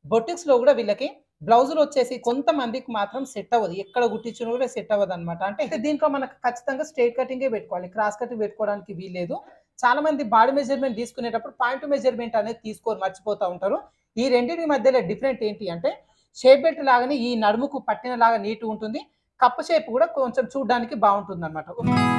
బొటిక్స్‌లో గూడా వీళ్ళకి బ్లౌజులొచ్చేసి కొంతమందికి మాత్రం సెట్ అవ్వదు. ఎక్కడ కుట్టించినా గూడా సెట్ అవ్వదనమాట. అంటే దీంట్లో మనకు ఖచ్చితంగా స్ట్రెయిట్ కటింగే పెట్టుకోవాలి. క్రాస్ కటింగ్ పెట్టుకోవడానికి వీల్లేదు. చాలా మంది బాడీ మెజర్‌మెంట్ తీసుకునేటప్పుడు పాయింట్ మెజర్‌మెంట్ అనేది తీసుకోరు, మర్చిపోతా ఉంటారు. ఈ రెండిటి మధ్యలో డిఫరెంట్ ఏంటి అంటే షేప్ బెల్ట్ లాగానే ఈ నడుముకు పట్టినలాగా నీట్‌గుంటుంది. కప్ షేప్ గూడా కొంచెం చూడ్డానికి బావుంటుందనమాట.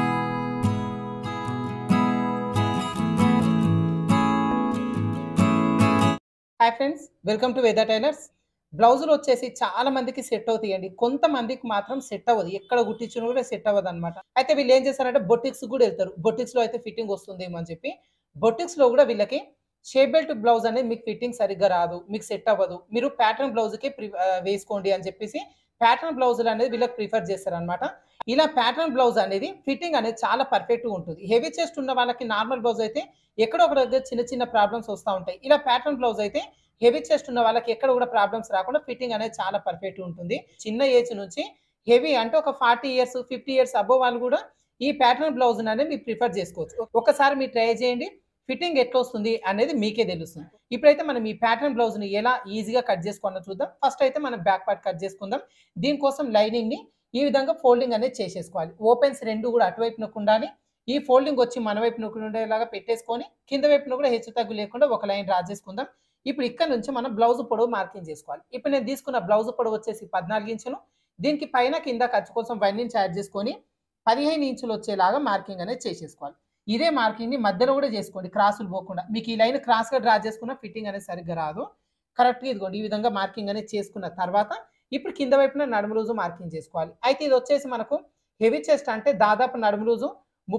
Hi friends, welcome to Veda tailors. బ్లౌజులొచ్చేసి చాలా మందికి సెట్ అవుతాయండి. కొంతమందికి మాత్రం సెట్ అవ్వదు. ఎక్కడ కుట్టించినా కూడా సెట్ అవ్వదనమాట. అయితే వీళ్ళేం చేస్తారంటే బొటిక్స్‌కి కూడా ఎళ్తారు. బొటిక్స్‌లో అయితే ఫిట్టింగ్ వస్తుందేమో అని చెప్పి. బొటిక్స్‌లో కూడా వీళ్ళకి షేప్ బెల్ట్ బ్లౌజ్ అనేది మీకు ఫిట్టింగ్ సరిగ్గా రాదు. మీకు సెట్ అవ్వదు. మీరు ప్యాటర్న్ బ్లౌజ్‌కే వేసుకోండి అని చెప్పేసి ప్యాటర్న్ బ్లౌజులనేది వీళ్ళకి ప్రిఫర్ చేస్తారనమాట. ఇలా ప్యాటర్న్ బ్లౌజ్ అనేది ఫిట్టింగ్ అనేది చాలా పర్ఫెక్ట్‌గా ఉంటుంది. హెవీ చెస్ట్ ఉన్న వాళ్ళకి నార్మల్ బ్లౌజ్ అయితే ఎక్కడో ఒక దగ్గర చిన్న చిన్న ప్రాబ్లమ్స్ వస్తా ఉంటాయి. ఇలా ప్యాటర్న్ బ్లౌజ్ అయితే హెవీ చెస్ట్ ఉన్న వాళ్ళకి ఎక్కడ కూడా ప్రాబ్లమ్స్ రాకుండా ఫిట్టింగ్ అనేది చాలా పర్ఫెక్ట్‌గా ఉంటుంది. చిన్న ఏజ్ నుంచి హెవీ అంటే ఒక 40 ఇయర్స్, 50 ఇయర్స్ అబోవ్ వాళ్ళు కూడా ఈ ప్యాటర్న్ బ్లౌజ్‌ననేది మీరు ప్రిఫర్ చేసుకోవచ్చు. ఒక్కసారి మీరు ట్రై చేయండి. ఫిట్టింగ్ ఎట్లొస్తుంది అనేది మీకే తెలుస్తుంది. ఇప్పుడైతే మనం ఈ ప్యాటర్న్ బ్లౌజ్‌ని ఎలా ఈజీగా కట్ చేసుకోవాలో చూద్దాం. ఫస్ట్ అయితే మనం బ్యాక్ పార్ట్ కట్ చేసుకుందాం. దీనికోసం లైనింగ్‌ని ఈ విధంగా ఫోల్డింగ్ అనేది చేసేసుకోవాలి. ఓపెన్స్ 2 కూడా అటువైపునకు ఉండాలి. ఈ ఫోల్డింగ్ వచ్చి మన వైపునకు ఉండేలాగా పెట్టేసుకొని కింద వైపున కూడా హెచ్చు తగ్గు లేకుండా ఒక లైన్ డ్రా చేసుకుందాం. ఇప్పుడు ఇక్కడ నుంచి మనం బ్లౌజ్ పొడవు మార్కింగ్ చేసుకోవాలి. ఇప్పుడు నేను తీసుకున్న బ్లౌజ్ పొడవు వచ్చేసి 14 ఇంచులు. దీనికి పైన కింద ఖర్చు కోసం 1 ఇంచ్ యాడ్ చేసుకొని 15 ఇంచులు వచ్చేలాగా మార్కింగ్ అనేది చేసేసుకోవాలి. ఇదే మార్కింగ్‌ని మధ్యలో కూడా చేసుకోండి, క్రాసులు పోకుండా. మీకు ఈ లైన్ క్రాస్‌గా డ్రా చేసుకున్న ఫిట్టింగ్ అనేది సరిగ్గా రాదు. కరెక్ట్‌గా ఇదిగోండి ఈ విధంగా మార్కింగ్ అనేది చేసుకున్న తర్వాత ఇప్పుడు కింద వైపున నడుము లూజు మార్కింగ్ చేసుకోవాలి. అయితే ఇది వచ్చేసి మనకు హెవీ చెస్ట్ అంటే దాదాపు నడుము లూజు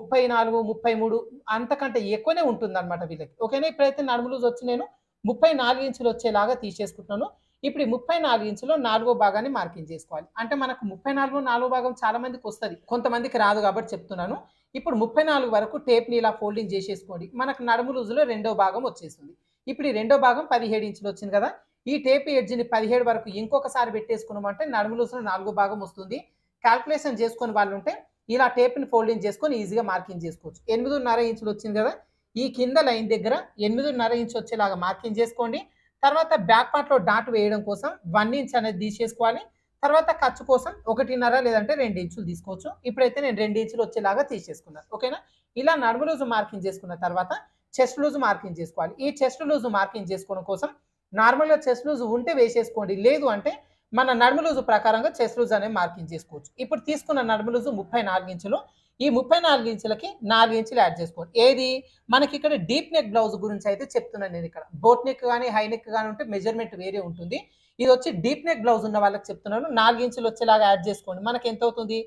34, 33 అంతకంటే ఎక్కువనే ఉంటుందన్నమాట వీళ్ళకి. ఓకేనా? ఇప్పుడైతే నడుము లూజ్ వచ్చి నేను 34 ఇంచులు వచ్చేలాగా తీసేసుకుంటున్నాను. ఇప్పుడు ఈ 34 ఇంచులో నాలుగో భాగాన్ని మార్కింగ్ చేసుకోవాలి. అంటే మనకు 34లో నాలుగో భాగం చాలా మందికొస్తది. కొంతమందికి రాదు కాబట్టి చెప్తున్నాను. ఇప్పుడు 34 వరకు టేప్‌ని ఇలా ఫోల్డింగ్ చేసేసుకోండి. మనకు నడుము లూజ్‌లో రెండో భాగం వచ్చేస్తుంది. ఇప్పుడు ఈ రెండో భాగం 17 ఇంచులు వచ్చింది కదా! ఈ టేప్ ఎడ్జ్‌ని 17 వరకు ఇంకొకసారి పెట్టేసుకున్నామంటే నడుము లూజ్‌లో నాలుగో భాగం వస్తుంది. కాలిక్యులేషన్ చేసుకొని వాళ్ళుంటే ఇలా టేప్‌ని ఫోల్డింగ్ చేసుకొని ఈజీగా మార్కింగ్ చేసుకోవచ్చు. 8.5 ఇంచులు వచ్చింది కదా! ఈ కింద లైన్ దగ్గర 8.5 ఇంచ్ వచ్చేలాగా మార్కింగ్ చేసుకోండి. తర్వాత బ్యాక్ పార్ట్‌లో డాట్ వేయడం కోసం 1 ఇంచ్ అనేది తీసేసుకోవాలి. తర్వాత ఖర్చు కోసం 1.5 లేదంటే 2 ఇంచులు తీసుకోవచ్చు. ఇప్పుడైతే నేను 2 ఇంచులు వచ్చేలాగా తీసేసుకున్నాను. ఓకేనా? ఇలా నడుము లూజ్ మార్కింగ్ చేసుకున్న తర్వాత చెస్ట్ లూజ్ మార్కింగ్ చేసుకోవాలి. ఈ చెస్ట్ లూజ్ మార్కింగ్ చేసుకోవడం కోసం నార్మల్‌గా చెస్ట్ లూజ్ ఉంటే వేసేసుకోండి. లేదు అంటే మన నడుము లూజ్ ప్రకారంగా చెస్ట్ లూజ్ అనేది మార్కింగ్ చేసుకోవచ్చు. ఇప్పుడు తీసుకున్న నడుము లూజ్ 34 ఇంచులు. ఈ 34 ఇంచులకి 4 ఇంచులు యాడ్ చేసుకోండి. ఏది మనకిక్కడ డీప్ నెక్ బ్లౌజ్ గురించి అయితే చెప్తున్నాను నేనిక్కడ. బోట్ నెక్ గాని, హై నెక్ గాని ఉంటే మెజర్‌మెంట్ వేరే ఉంటుంది. ఇదొచ్చి డీప్ నెక్ బ్లౌజ్ ఉన్న వాళ్ళకి చెప్తున్నాను. 4 ఇంచులు వచ్చేలాగా యాడ్ చేసుకోండి. మనకెంతవుతుంది?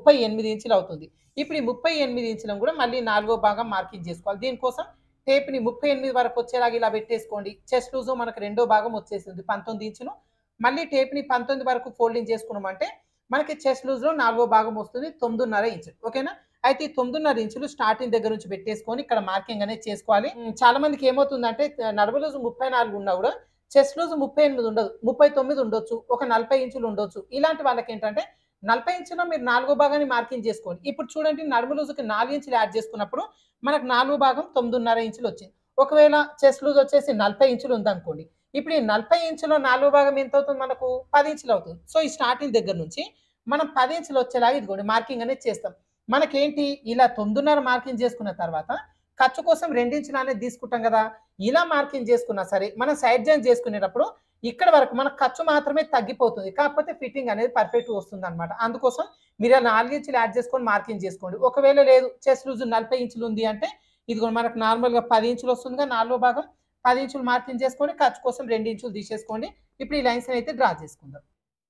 38 ఇంచులు అవుతుంది. ఇప్పుడు ఈ 38 ఇంచులను కూడా మళ్ళీ నాలుగో భాగం మార్కింగ్ చేసుకోవాలి. దీనికోసం టేప్‌ని 38 వరకు వచ్చేలాగా ఇలా పెట్టేసుకోండి. చెస్ట్ లూజ్ మనకు రెండో భాగం వచ్చేసింది 19 ఇంచులు. మళ్ళీ టేప్‌ని 19 వరకు ఫోల్డింగ్ చేసుకున్నామంటే మనకి చెస్ట్ లూజ్‌లో నాలుగో భాగం వస్తుంది 9.5 ఇంచులు. ఓకేనా? అయితే ఈ 9.5 ఇంచులు స్టార్టింగ్ దగ్గర నుంచి పెట్టేసుకొని ఇక్కడ మార్కింగ్ అనేది చేసుకోవాలి. చాలా మందికి ఏమవుతుందంటే నడుము లూజ్ 34 ఉన్నా కూడా చెస్ట్ లూజ్ 38 ఉండదు. 39 ఉండొచ్చు. ఒక 40 ఇంచులు ఉండొచ్చు. ఇలాంటి వాళ్ళకేంటంటే 40 ఇంచులో మీరు నాలుగో భాగాన్ని మార్కింగ్ చేసుకోండి. ఇప్పుడు చూడండి నడుము లూజ్‌కి 4 ఇంచులు యాడ్ చేసుకున్నప్పుడు మనకు నాలుగో భాగం 9.5 ఇంచులు వచ్చింది. ఒకవేళ చెస్ట్ లూజ్ వచ్చేసి 40 ఇంచులు ఉందనుకోండి. ఇప్పుడు ఈ 40 ఇంచులో నాలుగో భాగం ఎంతవుతుంది మనకు? 10 ఇంచులు అవుతుంది. సో, ఈ స్టార్టింగ్ దగ్గర నుంచి మనం 10 ఇంచులు వచ్చేలాగా ఇదిగోండి మార్కింగ్ అనేది చేస్తాం. మనకేంటి ఇలా 9.5 మార్కింగ్ చేసుకున్న తర్వాత ఖర్చు కోసం 2 ఇంచులు అనేది తీసుకుంటాం కదా! ఇలా మార్కింగ్ చేసుకున్నా సరే మనం సైడ్ జాయిన్ చేసుకునేటప్పుడు ఇక్కడ వరకు మన ఖర్చు మాత్రమే తగ్గిపోతుంది. కాకపోతే ఫిట్టింగ్ అనేది పర్ఫెక్ట్‌గా వస్తుందన్నమాట. అందుకోసం మీరు ఆ 4 ఇంచులు యాడ్ చేసుకొని మార్కింగ్ చేసుకోండి. ఒకవేళ లేదు చెస్ట్ లూజ్ 40 ఇంచులు ఉంది అంటే ఇదిగోండి మనకు నార్మల్‌గా 10 ఇంచులు వస్తుందిగా నాలుగో భాగం. 10 ఇంచులు మార్కింగ్ చేసుకోండి. ఖర్చు కోసం 2 ఇంచులు తీసేసుకోండి. ఇప్పుడు ఈ లైన్స్‌ని అయితే డ్రా చేసుకుందాం.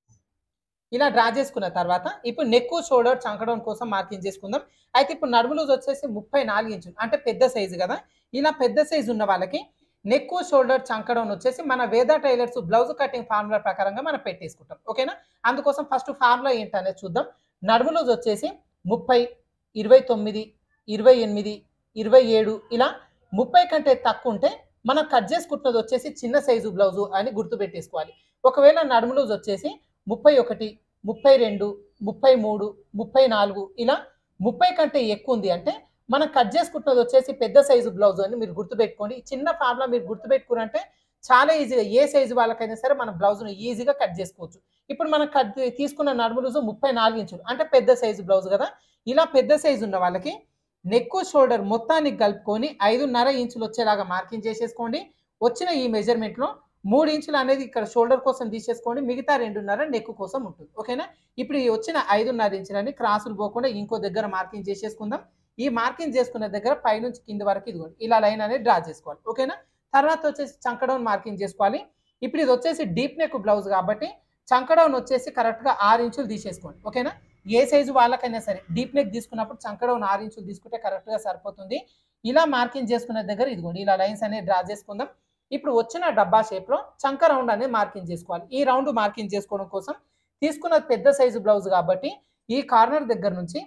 ఇలా డ్రా చేసుకున్న తర్వాత ఇప్పుడు నెక్, షోల్డర్, చంకడౌన్ కోసం మార్కింగ్ చేసుకుందాం. అయితే ఇప్పుడు నడుము లూజ్ వచ్చేసి 34 ఇంచులు. అంటే పెద్ద సైజు గదా! ఇలా పెద్ద సైజు ఉన్న వాళ్ళకి నెక్, షోల్డర్, చంకడౌన్ వచ్చేసి మన Veda tailors blouse cutting formula ప్రకారంగా మనం పెట్టేసుకుంటాం. ఓకేనా? అందుకోసం ఫస్ట్ ఫార్ములా ఏంటనేది చూద్దాం. నడుము లూజ్ వచ్చేసి 30, 29, 28, 27 ఇలా 30 కంటే తక్కువ ఉంటే మనం కట్ చేసుకుంటున్నది వచ్చేసి చిన్న సైజు బ్లౌజు అని గుర్తుపెట్టేసుకోవాలి. ఒకవేళ నడుము లూజ్ వచ్చేసి 31, 32, 33, 34 ఇలా 30 కంటే ఎక్కువ ఉంది అంటే మనం కట్ చేసుకుంటున్నది వచ్చేసి పెద్ద సైజు బ్లౌజ్ అని మీరు గుర్తుపెట్టుకోండి. చిన్న ఫార్ములా మీరు గుర్తుపెట్టుకున్నారంటే చాలా ఈజీగా ఏ సైజు వాళ్ళకైనా సరే మనం బ్లౌజ్‌ను ఈజీగా కట్ చేసుకోవచ్చు. ఇప్పుడు మనం తీసుకున్న నడుము లూజు 34 ఇంచులు. అంటే పెద్ద సైజు బ్లౌజ్ గదా! ఇలా పెద్ద సైజు ఉన్న వాళ్ళకి నెక్కు, షోల్డర్ మొత్తానికి కలుపుకొని 5.5 ఇంచులొచ్చేలాగా మార్కింగ్ చేసేసుకోండి. వచ్చిన ఈ మెజర్‌మెంట్‌లో 3 ఇంచులు అనేది ఇక్కడ షోల్డర్ కోసం తీసేసుకోండి. మిగతా 2.5 నెక్ కోసం ఉంటుంది. ఓకేనా? ఇప్పుడు ఈ వచ్చిన 5.5 ఇంచులని క్రాసులు పోకుండా ఇంకో దగ్గర మార్కింగ్ చేసేసుకుందాం. ఈ మార్కింగ్ చేసుకున్న దగ్గర పైనుంచి కింది వరకు ఇదిగోండి ఇలా లైన్ అనేది డ్రా చేసుకోవాలి. ఓకేనా? తర్వాత వచ్చేసి చంక డౌన్ మార్కింగ్ చేసుకోవాలి. ఇప్పుడు ఇది వచ్చేసి డీప్ నెక్ బ్లౌజ్ కాబట్టి చంక డౌన్ వచ్చేసి కరెక్ట్‌గా 6 ఇంచులు తీసేసుకోండి. ఓకేనా? ఏ సైజు వాళ్ళకైనా సరే డీప్ నెక్ తీసుకున్నప్పుడు చంక డౌన్ 6 ఇంచులు తీసుకుంటే కరెక్ట్‌గా సరిపోతుంది. ఇలా మార్కింగ్ చేసుకున్న దగ్గర ఇదిగోండి ఇలా లైన్స్ అనేవి డ్రా చేసుకుందాం. ఇప్పుడు వచ్చిన డబ్బా షేప్‌లో చంక రౌండ్ అనేది మార్కింగ్ చేసుకోవాలి. ఈ రౌండ్ మార్కింగ్ చేసుకోవడం కోసం తీసుకున్నది పెద్ద సైజు బ్లౌజ్ కాబట్టి ఈ కార్నర్ దగ్గర నుంచి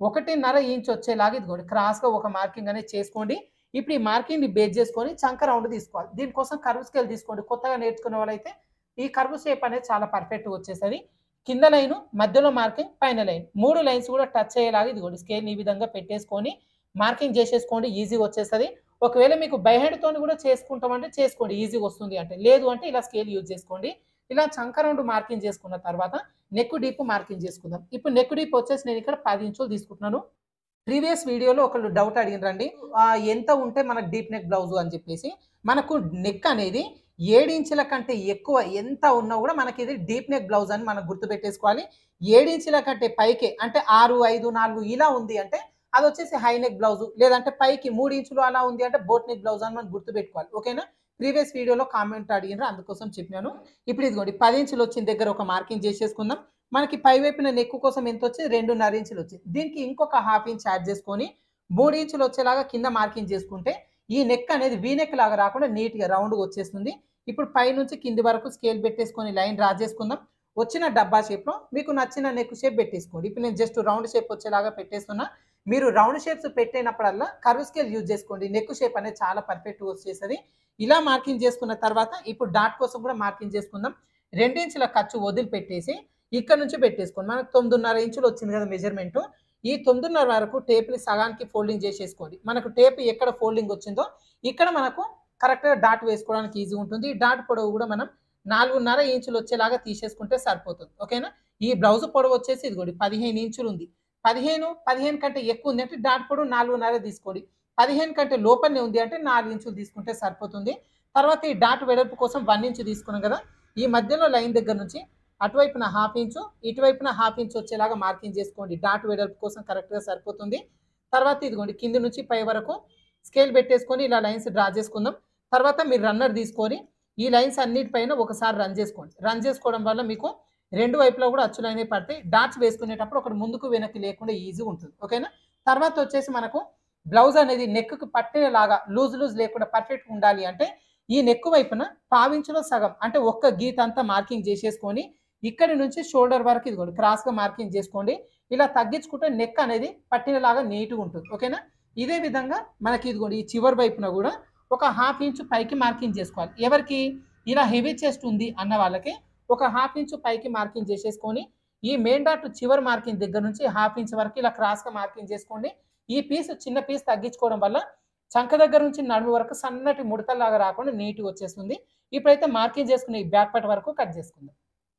1.5 ఇంచ్ వచ్చేలాగా ఇదిగోండి క్రాస్‌గా ఒక మార్కింగ్ అనేది చేసుకోండి. ఇప్పుడు ఈ మార్కింగ్‌ని బేస్ చేసుకొని చంక రౌండ్ తీసుకోవాలి. దీనికోసం కర్వ్ స్కేల్ తీసుకోండి. కొత్తగా నేర్చుకునే వాళ్ళైతే ఈ కర్వ్ షేప్ అనేది చాలా పర్ఫెక్ట్‌గా వచ్చేస్తది. కింద లైను, మధ్యలో మార్కింగ్, పైన లైన్. 3 లైన్స్ కూడా టచ్ అయ్యేలాగా ఇదిగోండి స్కేల్‌ని ఈ విధంగా పెట్టేసుకొని మార్కింగ్ చేసేసుకోండి. ఈజీగా వచ్చేస్తది. ఒకవేళ మీకు బై హ్యాండ్‌తోని కూడా చేసుకుంటామంటే చేసుకోండి ఈజీగా వస్తుంది అంటే. లేదు అంటే ఇలా స్కేల్ యూజ్ చేసుకోండి. ఇలా చంక రౌండ్ మార్కింగ్ చేసుకున్న తర్వాత నెక్ డీప్ మార్కింగ్ చేసుకుందాం. ఇప్పుడు నెక్ డీప్ వచ్చేసి నేను ఇక్కడ 10 ఇంచులు తీసుకుంటున్నాను. ప్రీవియస్ వీడియోలో ఒకళ్ళు డౌట్ అడిగినరండి. ఎంత ఉంటే మనకు డీప్ నెక్ బ్లౌజు అని చెప్పేసి. మనకు నెక్ అనేది 7 ఇంచుల కంటే ఎక్కువ ఎంత ఉన్నా కూడా మనకిది డీప్ నెక్ బ్లౌజ్ అని మనం గుర్తుపెట్టేసుకోవాలి. 7 ఇంచుల కంటే పైకే అంటే 6, 5, 4 ఇలా ఉంది అంటే అదొచ్చేసి హై నెక్ బ్లౌజు. లేదంటే పైకి 3 ఇంచులు అలా ఉంది అంటే బోట్ నెక్ బ్లౌజ్ అని మనం గుర్తుపెట్టుకోవాలి. ఓకేనా? ప్రీవియస్ వీడియోలో కామెంట్ అడిగినరు అందుకోసం చెప్పాను. ఇప్పుడు ఇదిగోండి 10 ఇంచులు వచ్చిన దగ్గర ఒక మార్కింగ్ చేసేసుకుందాం. మనకి పై వైపున నెక్ కోసం ఎంతొచ్చింది? 2.5 ఇంచులు వచ్చింది. దీనికి ఇంకొక హాఫ్ ఇంచ్ యాడ్ చేసుకొని 3 ఇంచులు వచ్చేలాగా కింద మార్కింగ్ చేసుకుంటే ఈ నెక్ అనేది వీ నెక్ లాగా రాకుండా నీట్‌గా రౌండ్‌గా వచ్చేస్తుంది. ఇప్పుడు పైనుంచి కింది వరకు స్కేల్ పెట్టేసుకొని లైన్ డ్రా చేసుకుందాం. వచ్చిన డబ్బా షేప్‌లో మీకు నచ్చిన నెక్ షేప్ పెట్టేసుకోండి. ఇప్పుడు నేను జస్ట్ రౌండ్ షేప్ వచ్చేలాగా పెట్టేస్తున్నా. మీరు రౌండ్ షేప్స్ పెట్టినప్పుడల్లా కర్వ్ స్కేల్ యూజ్ చేసుకోండి. నెక్ షేప్ అనేది చాలా పర్ఫెక్ట్‌గా వచ్చేస్తది. ఇలా మార్కింగ్ చేసుకున్న తర్వాత ఇప్పుడు డాట్ కోసం కూడా మార్కింగ్ చేసుకుందాం. 2 ఇంచుల ఖర్చు వదిలిపెట్టేసి ఇక్కడ నుంచి పెట్టేసుకోండి. మనకు 9.5 ఇంచులు వచ్చింది కదా మెజర్‌మెంటు. ఈ 9.5 వరకు టేప్‌ని సగానికి ఫోల్డింగ్ చేసేసుకోండి. మనకు టేప్ ఎక్కడ ఫోల్డింగ్ వచ్చిందో ఇక్కడ మనకు కరెక్ట్‌గా డాట్ వేసుకోవడానికి ఈజీగా ఉంటుంది. ఈ డాట్ పొడవు కూడా మనం 4.5 ఇంచులు వచ్చేలాగా తీసేసుకుంటే సరిపోతుంది. ఓకేనా? ఈ బ్లౌజ్ పొడవు వచ్చేసి ఇదిగోండి 15 ఇంచులు ఉంది. 15 కంటే ఎక్కువ ఉంది అంటే డాట్ పొడవు 4.5 తీసుకోండి. 15 కంటే లోపలనే ఉంది అంటే 4 ఇంచులు తీసుకుంటే సరిపోతుంది. తర్వాత ఈ డాట్ వెడల్పు కోసం 1 ఇంచ్ తీసుకున్నాం కదా! ఈ మధ్యలో లైన్ దగ్గర నుంచి అటువైపున హాఫ్ ఇంచు, ఇటువైపున హాఫ్ ఇంచ్ వచ్చేలాగా మార్కింగ్ చేసుకోండి. డాట్ వెడల్పు కోసం కరెక్ట్‌గా సరిపోతుంది. తర్వాత ఇదిగోండి కింది నుంచి పై వరకు స్కేల్ పెట్టేసుకొని ఇలా లైన్స్ డ్రా చేసుకుందాం. తర్వాత మీరు రన్నర్ తీసుకొని ఈ లైన్స్ అన్నిటిపైన ఒకసారి రన్ చేసుకోండి. రన్ చేసుకోవడం వల్ల మీకు 2 వైపులా కూడా అచ్చులనేవి పడతాయి. డాట్స్ వేసుకునేటప్పుడు ఒకటి ముందుకు వెనక్కి లేకుండా ఈజీగా ఉంటుంది. ఓకేనా? తర్వాత వచ్చేసి మనకు బ్లౌజ్ అనేది నెక్‌కి పట్టేలాగా లూజ్ లేకుండా పర్ఫెక్ట్‌గా ఉండాలి అంటే ఈ నెక్ వైపున పావించులో సగం అంటే ఒక్క గీత అంతా మార్కింగ్ చేసేసుకొని ఇక్కడి నుంచి షోల్డర్ వరకు ఇదిగోండి క్రాస్‌గా మార్కింగ్ చేసుకోండి. ఇలా తగ్గించుకుంటే నెక్ అనేది పట్టినలాగా నీట్‌గా ఉంటుంది. ఓకేనా? ఇదే విధంగా మనకి ఇదిగోండి ఈ చివరి వైపున కూడా ఒక హాఫ్ ఇంచ్ పైకి మార్కింగ్ చేసుకోవాలి. ఎవరికి? ఇలా హెవీ చెస్ట్ ఉంది అన్న వాళ్ళకి ఒక హాఫ్ ఇంచ్ పైకి మార్కింగ్ చేసేసుకొని ఈ మెయిన్ డాట్ చివరి మార్కింగ్ దగ్గర నుంచి హాఫ్ ఇంచ్ వరకు ఇలా క్రాస్‌గా మార్కింగ్ చేసుకోండి. ఈ చిన్న పీస్ తగ్గించుకోవడం వల్ల చంక దగ్గర నుంచి నడుము వరకు సన్నటి ముడతల్లాగా రాకుండా నీట్‌గా వచ్చేస్తుంది. ఇప్పుడైతే మార్కింగ్ చేసుకున్న ఈ బ్యాక్ పార్ట్ వరకు కట్ చేసుకుందాం.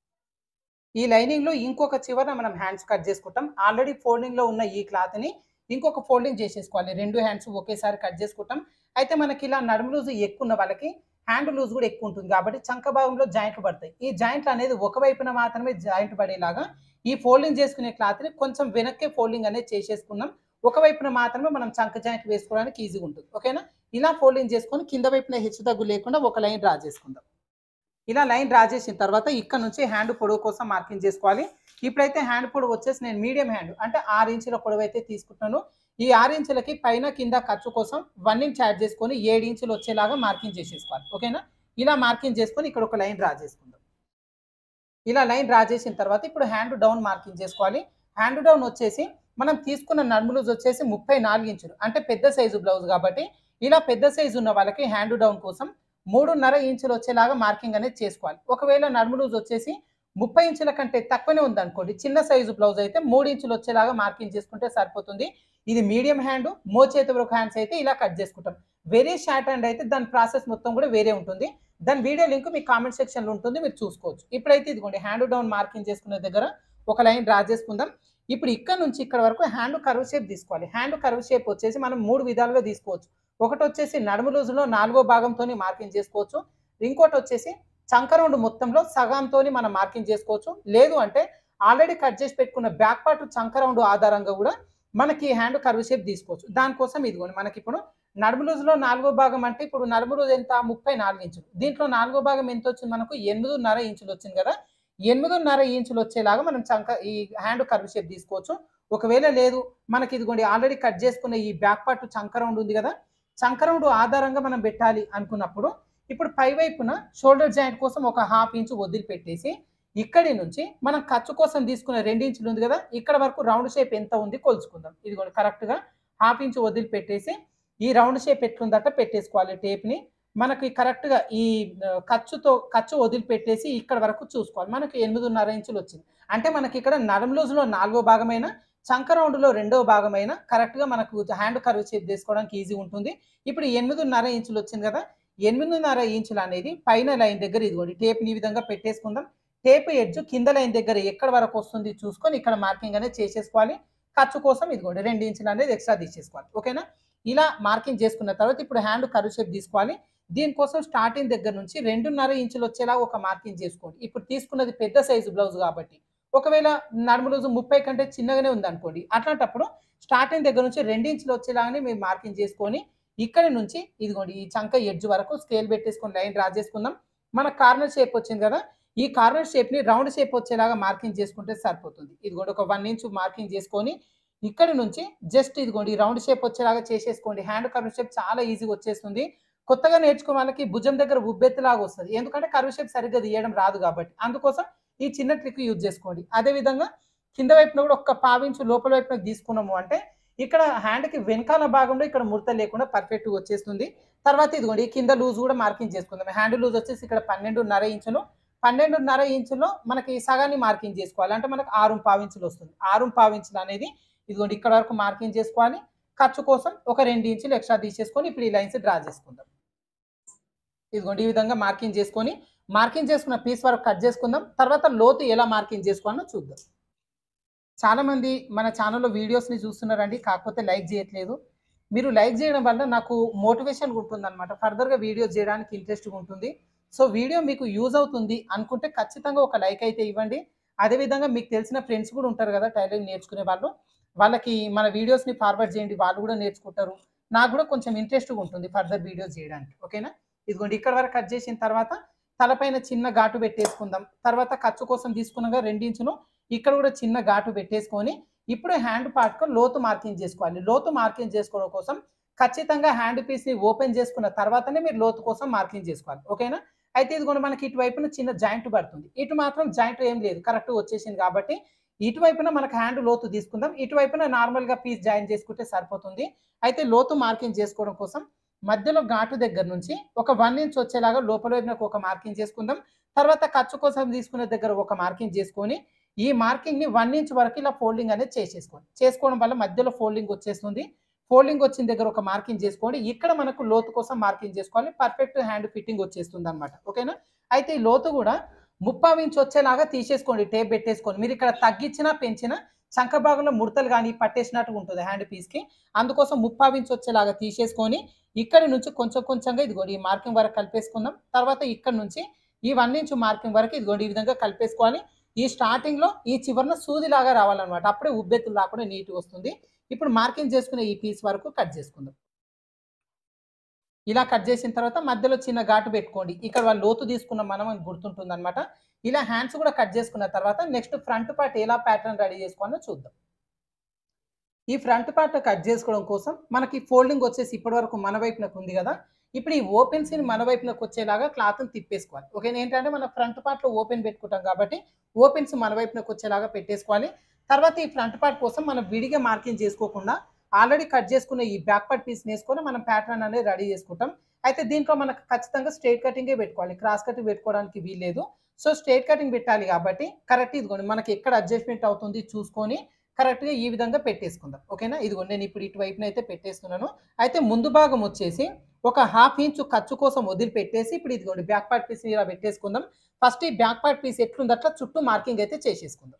ఈ లైనింగ్‌లో ఇంకొక చివరన మనం హ్యాండ్స్ కట్ చేసుకుంటాం. ఆల్రెడీ ఫోల్డింగ్‌లో ఉన్న ఈ క్లాత్‌ని ఇంకొక ఫోల్డింగ్ చేసేసుకోవాలి. 2 హ్యాండ్స్ ఒకేసారి కట్ చేసుకుంటాం. అయితే మనకి ఇలా నడుము లూజ్ ఎక్కువున్న వాళ్ళకి హ్యాండ్ లూజ్ కూడా ఎక్కువ ఉంటుంది. కాబట్టి చంక భాగంలో జాయింట్లు పడతాయి. ఈ జాయింట్లు అనేది ఒక వైపున మాత్రమే జాయింట్ పడేలాగా ఈ ఫోల్డింగ్ చేసుకునే క్లాత్‌ని కొంచెం వెనక్కే ఫోల్డింగ్ అనేది చేసేసుకుందాం. ఒక వైపున మాత్రమే మనం చంక జాయింట్ వేసుకోవడానికి ఈజీగా ఉంటుంది. ఓకేనా? ఇలా ఫోల్డింగ్ చేసుకొని కింద వైపున హెచ్చు తగ్గు లేకుండా ఒక లైన్ డ్రా చేసుకుందాం. ఇలా లైన్ డ్రా చేసిన తర్వాత ఇక్కడ నుంచి హ్యాండ్ పొడవు కోసం మార్కింగ్ చేసుకోవాలి. ఇప్పుడైతే హ్యాండ్ పొడవు వచ్చేసి నేను మీడియం హ్యాండ్ అంటే 6 ఇంచుల పొడవు అయితే తీసుకుంటున్నాను. ఈ 6 ఇంచులకి పైన కింద ఖర్చు కోసం 1 ఇంచ్ యాడ్ చేసుకొని 7 ఇంచులు వచ్చేలాగా మార్కింగ్ చేసేసుకోవాలి. ఓకేనా? ఇలా మార్కింగ్ చేసుకొని ఇక్కడ ఒక లైన్ డ్రా చేసుకుందాం. ఇలా లైన్ డ్రా చేసిన తర్వాత ఇప్పుడు హ్యాండ్ డౌన్ మార్కింగ్ చేసుకోవాలి. హ్యాండ్ డౌన్ వచ్చేసి మనం తీసుకున్న నడుము లూజ్ వచ్చేసి 34 ఇంచులు అంటే పెద్ద సైజు బ్లౌజ్ కాబట్టి ఇలా పెద్ద సైజు ఉన్న వాళ్ళకి హ్యాండ్ డౌన్ కోసం 3.5 ఇంచులు వచ్చేలాగా మార్కింగ్ అనేది చేసుకోవాలి. ఒకవేళ నడుము లూజ్ వచ్చేసి 30 ఇంచుల కంటే తక్కువనే ఉందనుకోండి చిన్న సైజు బ్లౌజ్ అయితే 3 ఇంచులు వచ్చేలాగా మార్కింగ్ చేసుకుంటే సరిపోతుంది. ఇది మీడియం హ్యాండ్ మోచేతి వరకు హ్యాండ్స్ అయితే ఇలా కట్ చేసుకుంటాం. వెరీ షార్ట్ హ్యాండ్ అయితే దాని ప్రాసెస్ మొత్తం కూడా వేరే ఉంటుంది. దాని వీడియో లింక్ మీ కామెంట్ సెక్షన్‌లో ఉంటుంది. మీరు చూసుకోవచ్చు. ఇప్పుడైతే ఇదిగోండి హ్యాండ్ డౌన్ మార్కింగ్ చేసుకునే దగ్గర ఒక లైన్ డ్రా చేసుకుందాం. ఇప్పుడు ఇక్కడ నుంచి ఇక్కడ వరకు హ్యాండ్ కర్వ్ షేప్ తీసుకోవాలి. హ్యాండ్ కర్వ్ షేప్ వచ్చేసి మనం 3 విధాలుగా తీసుకోవచ్చు. ఒకటొచ్చేసి నడుము లూజులో 4వ భాగంతోని మార్కింగ్ చేసుకోవచ్చు. ఇంకోటొచ్చేసి చంక రౌండ్ మొత్తంలో సగంతోని మనం మార్కింగ్ చేసుకోవచ్చు. లేదు అంటే ఆల్రెడీ కట్ చేసి పెట్టుకున్న బ్యాక్ పార్ట్ చంక రౌండ్ ఆధారంగా కూడా మనకి హ్యాండ్ కర్వ్ షేప్ తీసుకోవచ్చు. దానికోసం ఇదిగోండి మనకిప్పుడు నడుము లూజులో 4వ భాగం అంటే ఇప్పుడు నడుము లూజ్ ఎంత 34 ఇంచులు. దీంట్లో 4వ భాగం ఎంత వచ్చింది మనకు 8.5 ఇంచులు వచ్చింది కదా. 8.5 ఇంచులు వచ్చేలాగా మనం ఈ హ్యాండ్ కర్వ్ షేప్ తీసుకోవచ్చు. ఒకవేళ లేదు మనకి ఇదిగోండి ఆల్రెడీ కట్ చేసుకున్న ఈ బ్యాక్ పార్ట్ చంక రౌండ్ ఉంది కదా, చంక రౌండ్ ఆధారంగా మనం పెట్టాలి అనుకున్నప్పుడు ఇప్పుడు పై వైపున షోల్డర్ జాయింట్ కోసం ఒక 1/2 ఇంచు వదిలిపెట్టేసి ఇక్కడి నుంచి మనం ఖర్చు కోసం తీసుకున్న 2 ఇంచులు ఉంది కదా, ఇక్కడ వరకు రౌండ్ షేప్ ఎంత ఉంది కొలుచుకుందాం. ఇదిగోండి కరెక్ట్‌గా 1/2 ఇంచు వదిలిపెట్టేసి ఈ రౌండ్ షేప్ ఎట్లుందట పెట్టేసుకోవాలి టేప్‌ని. మనకి కరెక్ట్‌గా ఈ ఖర్చు వదిలిపెట్టేసి ఇక్కడ వరకు చూసుకోవాలి. మనకి 8.5 ఇంచులు వచ్చింది. అంటే మనకి ఇక్కడ నడుము లూజ్‌లో 4వ భాగమైన, చంక రౌండ్‌లో 2వ భాగమైన కరెక్ట్‌గా మనకు హ్యాండ్ కర్వ్ షేప్ చేసుకోవడానికి ఈజీగా ఉంటుంది. ఇప్పుడు 8.5 ఇంచులు వచ్చింది కదా, 8.5 ఇంచులు అనేది పైన లైన్ దగ్గర ఇదిగోండి టేప్‌ని ఈ విధంగా పెట్టేసుకుందాం. టేప్ ఎడ్జ్ కింద లైన్ దగ్గర ఎక్కడి వరకు వస్తుంది చూసుకొని ఇక్కడ మార్కింగ్ అనేది చేసేసుకోవాలి. ఖర్చు కోసం ఇదిగోండి 2 ఇంచులు అనేది ఎక్స్ట్రా తీసేసుకోవాలి. ఓకేనా? ఇలా మార్కింగ్ చేసుకున్న తర్వాత ఇప్పుడు హ్యాండ్ కర్వ్ షేప్ తీసుకోవాలి. దీనికోసం స్టార్టింగ్ దగ్గర నుంచి 2.5 ఇంచులు వచ్చేలా ఒక మార్కింగ్ చేసుకోండి. ఇప్పుడు తీసుకున్నది పెద్ద సైజు బ్లౌజ్ కాబట్టి ఒకవేళ నడుము లూజు 30 కంటే చిన్నగానే ఉందనుకోండి, అట్లాంటప్పుడు స్టార్టింగ్ దగ్గర నుంచి 2 ఇంచులు వచ్చేలాగానే మీరు మార్కింగ్ చేసుకొని ఇక్కడి నుంచి ఇదిగోండి ఈ చంక ఎడ్జ్ వరకు స్కేల్ పెట్టేసుకొని లైన్ డ్రా చేసుకుందాం. మన కార్నర్ షేప్ వచ్చింది కదా, ఈ కార్నర్ షేప్‌ని రౌండ్ షేప్ వచ్చేలాగా మార్కింగ్ చేసుకుంటే సరిపోతుంది. ఇదిగోండి ఒక 1 ఇంచు మార్కింగ్ చేసుకొని ఇక్కడి నుంచి జస్ట్ ఇదిగోండి రౌండ్ షేప్ వచ్చేలాగా చేసేసుకోండి. హ్యాండ్ కర్వ్ షేప్ చాలా ఈజీగా వచ్చేస్తుంది. కొత్తగా నేర్చుకునే వాళ్ళకి భుజం దగ్గర ఉబ్బెత్తులాగా వస్తది. ఎందుకంటే కర్వ్ షేప్ సరిగ్గా తీయడం రాదు కాబట్టి. అందుకోసం ఈ చిన్న ట్రిక్ యూజ్ చేసుకోండి. అదే విధంగా కింద వైపున కూడా ఒక 1/2 ఇంచు లోపల వైపున తీసుకున్నాము అంటే ఇక్కడ హ్యాండ్‌కి వెనకాల భాగంలో ఇక్కడ ముడత లేకుండా పర్ఫెక్ట్‌గా వచ్చేస్తుంది. తర్వాత ఇదిగోండి కింద లూజ్ కూడా మార్కింగ్ చేసుకుందాం. హ్యాండ్ లూజ్ వచ్చేసి ఇక్కడ 12.5 ఇంచులు. 12.5 ఇంచుల్లో మనకి సగాన్ని మార్కింగ్ చేసుకోవాలి. అంటే మనకు 6.5 ఇంచులు వస్తుంది. 6.5 ఇంచులు అనేది ఇదిగోండి ఇక్కడ వరకు మార్కింగ్ చేసుకోవాలి. ఖర్చు కోసం ఒక 2 ఇంచులు ఎక్స్ట్రా తీసేసుకొని ఇప్పుడు ఈ లైన్స్ డ్రా చేసుకుందాం. ఇదిగోండి ఈ విధంగా మార్కింగ్ చేసుకొని, మార్కింగ్ చేసుకున్న పీస్ వరకు కట్ చేసుకుందాం. తర్వాత లోతు ఎలా మార్కింగ్ చేసుకోవాలో చూద్దాం. చాలామంది మన ఛానల్‌లో వీడియోస్‌ని చూస్తున్నారండి. కాకపోతే లైక్ చేయట్లేదు. మీరు లైక్ చేయడం వల్ల నాకు మోటివేషన్‌గా ఉంటుందన్నమాట. ఫర్దర్‌గా వీడియోస్ చేయడానికి ఇంట్రెస్ట్‌గా ఉంటుంది. సో, వీడియో మీకు యూజ్ అవుతుంది అనుకుంటే ఖచ్చితంగా ఒక లైక్ అయితే ఇవ్వండి. అదేవిధంగా మీకు తెలిసిన ఫ్రెండ్స్ కూడా ఉంటారు కదా టైలరింగ్ నేర్చుకునే వాళ్ళు. వాళ్ళకి మన వీడియోస్‌ని ఫార్వర్డ్ చేయండి. వాళ్ళు కూడా నేర్చుకుంటారు. నాకు కూడా కొంచెం ఇంట్రెస్ట్‌గా ఉంటుంది ఫర్దర్ వీడియోస్ చేయడానికి. ఓకేనా? ఇదిగోండి ఇక్కడ వరకు కట్ చేసిన తర్వాత తలపైన చిన్న ఘాటు పెట్టేసుకుందాం. తర్వాత ఖర్చు కోసం తీసుకున్నాగా 2 ఇంచులు ఇక్కడ కూడా చిన్న ఘాటు పెట్టేసుకొని ఇప్పుడు హ్యాండ్ పార్ట్‌కు లోతు మార్కింగ్ చేసుకోవాలి. లోతు మార్కింగ్ చేసుకోవడం కోసం ఖచ్చితంగా హ్యాండ్ పీస్‌ని ఓపెన్ చేసుకున్న తర్వాతనే మీరు లోతు కోసం మార్కింగ్ చేసుకోవాలి. ఓకేనా? అయితే ఇదిగోండి మనకి ఇటువైపున చిన్న జాయింట్ పడుతుంది. ఇటు మాత్రం జాయింట్ ఏం లేదు. కరెక్ట్‌గా వచ్చేసింది కాబట్టి ఇటువైపున మనకు హ్యాండ్ లోతు తీసుకుందాం. ఇటువైపున నార్మల్‌గా పీస్ జాయిన్ చేసుకుంటే సరిపోతుంది. అయితే లోతు మార్కింగ్ చేసుకోవడం కోసం మధ్యలో ఘాటు దగ్గర నుంచి ఒక 1 ఇంచ్ వచ్చేలాగా లోపల వైపునకు ఒక మార్కింగ్ చేసుకుందాం. తర్వాత ఖర్చు కోసం తీసుకునే దగ్గర ఒక మార్కింగ్ చేసుకొని ఈ మార్కింగ్‌ని 1 ఇంచ్ వరకు ఇలా ఫోల్డింగ్ అనేది చేసేసుకోండి. చేసుకోవడం వల్ల మధ్యలో ఫోల్డింగ్ వచ్చేస్తుంది. ఫోల్డింగ్ వచ్చిన దగ్గర ఒక మార్కింగ్ చేసుకోండి. ఇక్కడ మనకు లోతు కోసం మార్కింగ్ చేసుకోవాలి. పర్ఫెక్ట్ హ్యాండ్ ఫిట్టింగ్ వచ్చేస్తుందన్నమాట. ఓకేనా? అయితే ఈ లోతు కూడా 3/4 ఇంచ్ వచ్చేలాగా తీసేసుకోండి టేప్ పెట్టేసుకొని. మీరు ఇక్కడ తగ్గించినా, పెంచినా చంక భాగంలో ముడతలు గాని పట్టేసినట్టుగా ఉంటుంది హ్యాండ్ పీస్‌కి. అందుకోసం 3/4 ఇంచ్ వచ్చేలాగా తీసేసుకొని ఇక్కడి నుంచి కొంచెం కొంచెంగా ఇదిగోండి ఈ మార్కింగ్ వరకు కలిపేసుకుందాం. తర్వాత ఇక్కడ నుంచి ఈ 1 ఇంచ్ మార్కింగ్ వరకు ఇదిగోండి ఈ విధంగా కలిపేసుకోవాలి. ఈ స్టార్టింగ్‌లో ఈ చివరన సూదిలాగా రావాలన్నమాట. అప్పుడే ఉబ్బెత్తులు రాకుండా నీట్‌గా వస్తుంది. ఇప్పుడు మార్కింగ్ చేసుకునే ఈ పీస్ వరకు కట్ చేసుకుందాం. ఇలా కట్ చేసిన తర్వాత మధ్యలో చిన్న ఘాటు పెట్టుకోండి. ఇక్కడ వాళ్ళు లోతు తీసుకున్న మనం అని గుర్తుంటుందన్నమాట. ఇలా హ్యాండ్స్ కూడా కట్ చేసుకున్న తర్వాత నెక్స్ట్ ఫ్రంట్ పార్ట్ ఎలా ప్యాటర్న్ రెడీ చేసుకోవాలో చూద్దాం. ఈ ఫ్రంట్ పార్ట్ కట్ చేసుకోవడం కోసం మనకి ఫోల్డింగ్ వచ్చేసి ఇప్పటివరకు మన వైపునకు ఉంది కదా. ఇప్పుడు ఈ ఓపెన్స్‌ని మన వైపునకు వచ్చేలాగా క్లాత్‌ని తిప్పేసుకోవాలి. ఓకేనా? ఏంటంటే మనం ఫ్రంట్ పార్ట్‌లో ఓపెన్ పెట్టుకుంటాం కాబట్టి ఓపెన్స్ మన వైపునకు వచ్చేలాగా పెట్టేసుకోవాలి. తర్వాత ఈ ఫ్రంట్ పార్ట్ కోసం మనం విడిగా మార్కింగ్ చేసుకోకుండా ఆల్రెడీ కట్ చేసుకున్న ఈ బ్యాక్ పార్ట్ పీస్‌ని వేసుకొని మనం ప్యాటర్న్ అనేది రెడీ చేసుకుంటాం. అయితే దీంట్లో మనకు ఖచ్చితంగా స్ట్రెయిట్ కటింగే పెట్టుకోవాలి. క్రాస్ కటింగ్ పెట్టుకోవడానికి వీల్లేదు. సో, స్ట్రెయిట్ కటింగ్ పెట్టాలి కాబట్టి కరెక్ట్ ఇదిగోండి మనకి ఎక్కడ అడ్జస్ట్‌మెంట్ అవుతుంది చూసుకొని కరెక్ట్‌గా ఈ విధంగా పెట్టేసుకుందాం. ఓకేనా? ఇదిగోండి నేను ఇప్పుడు ఇటువైపున అయితే పెట్టేస్తున్నాను. అయితే ముందు భాగం వచ్చేసి ఒక హాఫ్ ఇంచు ఖర్చు కోసం వదిలిపెట్టేసి ఇప్పుడు ఇదిగోండి బ్యాక్ పార్ట్ పీస్‌ని ఇలా పెట్టేసుకుందాం. ఫస్ట్ ఈ బ్యాక్ పార్ట్ పీస్ ఎట్లుందో అట్లా చుట్టూ మార్కింగ్ అయితే చేసేసుకుందాం.